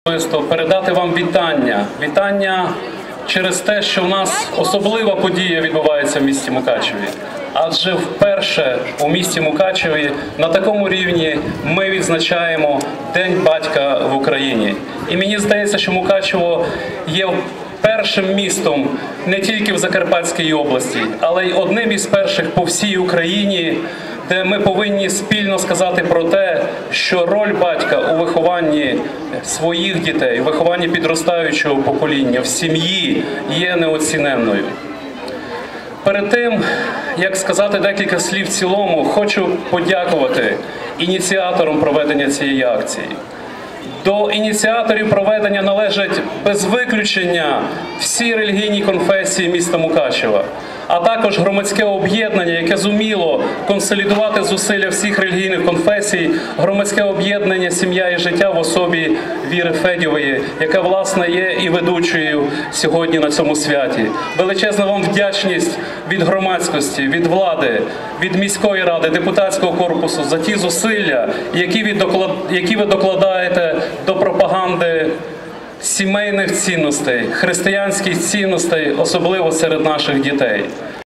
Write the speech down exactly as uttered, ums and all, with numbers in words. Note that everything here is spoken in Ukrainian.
Передати вам вітання. Вітання через те, що в нас особлива подія відбувається в місті Мукачеві. Адже вперше у місті Мукачеві на такому рівні ми відзначаємо День батька в Україні. І мені здається, що Мукачево є першим містом не тільки в Закарпатській області, але й одним із перших по всій Україні, де ми повинні спільно сказати про те, що роль батька у вихованні своїх дітей, у вихованні підростаючого покоління в сім'ї є неоціненною. Перед тим, як сказати декілька слів в цілому, хочу подякувати ініціаторам проведення цієї акції. До ініціаторів проведення належать без виключення всі релігійні конфесії міста Мукачева, а також громадське об'єднання, яке зуміло консолідувати зусилля всіх релігійних конфесій, громадське об'єднання «Сім'я і життя» в особі Віри Федєвої, яка, власне, є і ведучою сьогодні на цьому святі. Величезна вам вдячність від громадськості, від влади, від міської ради, депутатського корпусу за ті зусилля, які ви докладаєте до пропаганди сімейних цінностей, християнських цінностей, особливо серед наших дітей.